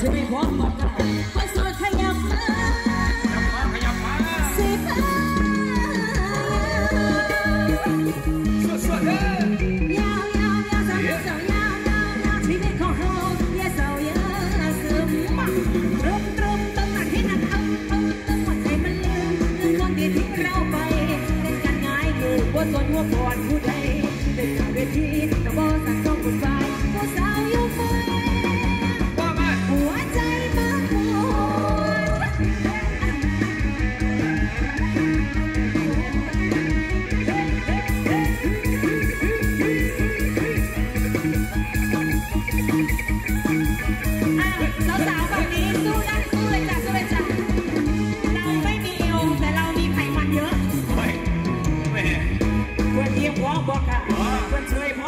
จะไม่พร้อมหมดกันคนโสดขยับมาขยับมาสิพาสดๆเลยยาวยาวยาวสาวยาวยาวยาวชีวิตของเราอย่าเศร้าอย่าซึมตรุมตรุมต้นหนักที่หนักต้นหัวใจมันลืมคนที่ทิ้งเราไปเล่นกันง่ายอยู่บนต้นหัวก่อนผู้ใดเด็กเวทีตะบอสั่งต้องกุดไฟผู้สาวอยู่ไฟหัวใจมาปวดสาวๆแบบนี้สู้กันสู้เลยจ้ะสู้เลยจ้ะเราไม่มีเอวแต่เรามีไขมันเยอะไม่เพื่อนเยี่ยมวอบอกค่ะเพื่อนช่วยพ่อ